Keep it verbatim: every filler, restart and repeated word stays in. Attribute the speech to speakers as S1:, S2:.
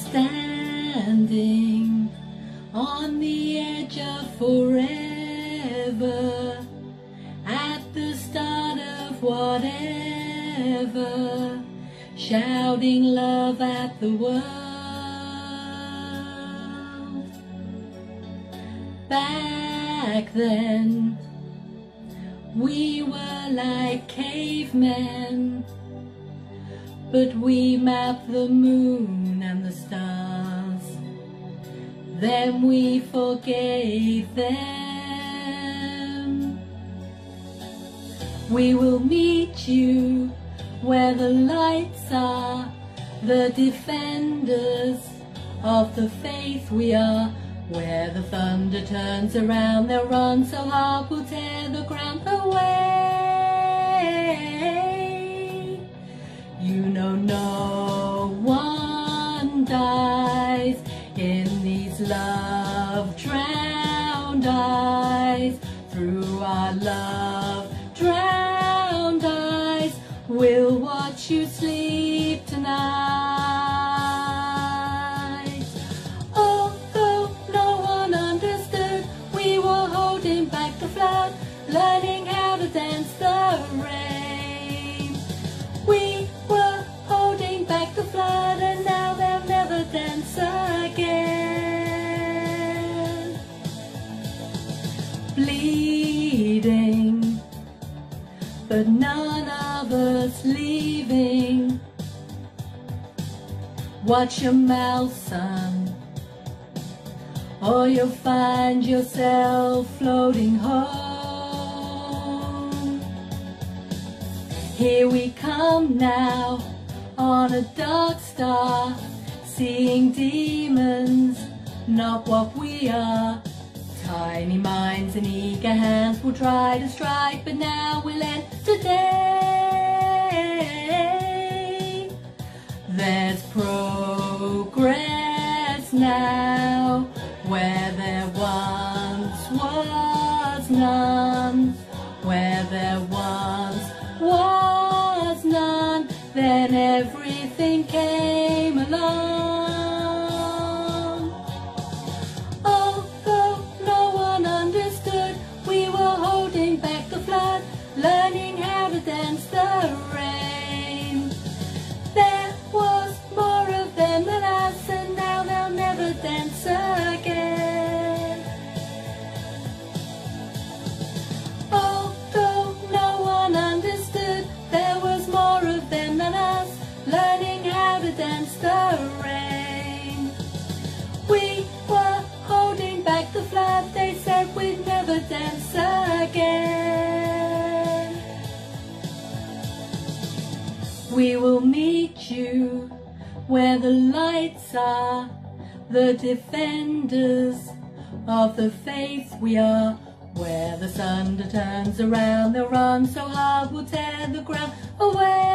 S1: standing on the edge of forever, at the start of whatever, shouting love at the world. Back then, we were like cavemen, but we mapped the moon and the stars. Then we forgave them. We will meet you where the lights are, the defenders of the faith we are. Where the thunder turns around, they'll run so hard we'll tear the ground away. You know no one dies in these love-drowned eyes. Through our love-drowned eyes, we'll watch you sleep tonight. Back the flood, learning how to dance the rain. We were holding back the flood, and now they'll never dance again. Bleeding, but none of us leaving. Watch your mouth, son, or you'll find yourself floating home. Here we come now on a dark star, seeing demons, not what we are. Tiny minds and eager hands will try to strike, but now we'll end today. There's progress now, where there once was none. Where there once was none, then everything came along. Although no one understood, we were holding back the flood, learning how to dance the rain. There was more of them than us, and now they'll never dance again. Although no one understood, there was more of them than us, learning how to dance the rain. We were holding back the flood, they said we'd never dance again. We will meet you where the lights are, the defenders of the faith we are. Where the thunder turns around, they'll run so hard we'll tear the ground away.